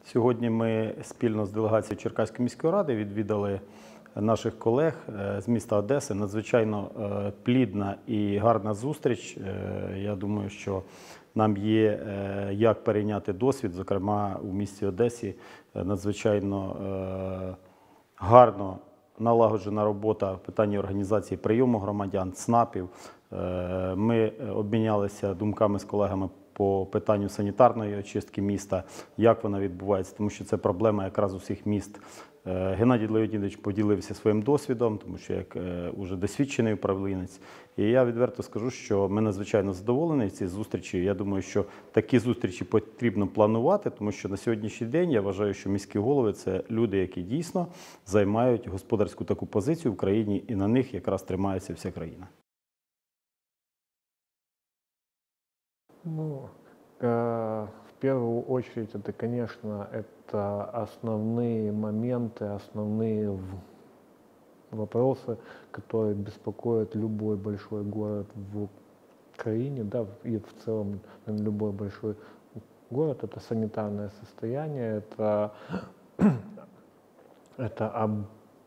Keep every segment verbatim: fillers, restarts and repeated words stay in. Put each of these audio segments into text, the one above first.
Сьогодні ми спільно з делегацією Черкаської міської ради відвідали наших колег з міста Одеси. Надзвичайно плідна і гарна зустріч. Я думаю, що нам є як перейняти досвід, зокрема у місті Одесі надзвичайно гарно налагоджена робота в питанні організації прийому громадян, ЦНАПів. Ми обмінялися думками з колегами по питанню санітарної очистки міста, як вона відбувається, тому що це проблема якраз усіх міст. Геннадій Леонідович поділився своїм досвідом, тому що як уже досвідчений управлінець. І я відверто скажу, що ми надзвичайно задоволені цією зустрічю. Я думаю, що такі зустрічі потрібно планувати, тому що на сьогоднішній день я вважаю, що міські голови – це люди, які дійсно займають господарську таку позицію в країні, і на них якраз тримається вся країна. Ну, э, в первую очередь, это, конечно, это основные моменты, основные вопросы, которые беспокоят любой большой город в краине, да, и в целом любой большой город. Это санитарное состояние, это, это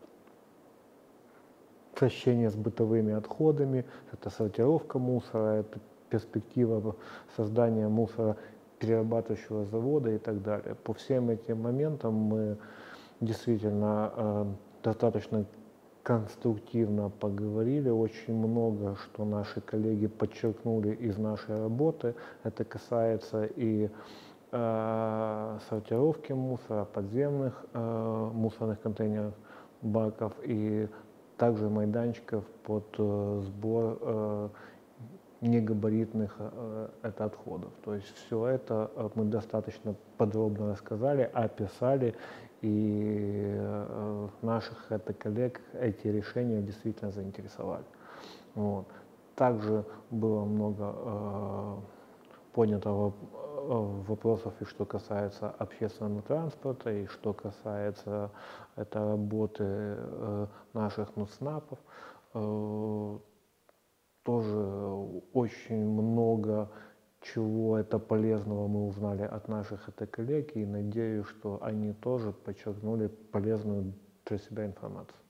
обращение с бытовыми отходами, это сортировка мусора, это перспектива создания мусороперерабатывающего завода и так далее. По всем этим моментам мы действительно э, достаточно конструктивно поговорили, очень много, что наши коллеги подчеркнули из нашей работы. Это касается и э, сортировки мусора, подземных э, мусорных контейнеров, баков, и также майданчиков под э, сбор э, негабаритных э, это отходов. То есть все это мы достаточно подробно рассказали, описали, и э, наших это коллег эти решения действительно заинтересовали. Вот. Также было много э, поднято э, вопросов, и что касается общественного транспорта, и что касается это работы э, наших НУЦНАПов. Э, Тоже очень много чего это полезного мы узнали от наших это коллег, и надеюсь, что они тоже подчеркнули полезную для себя информацию.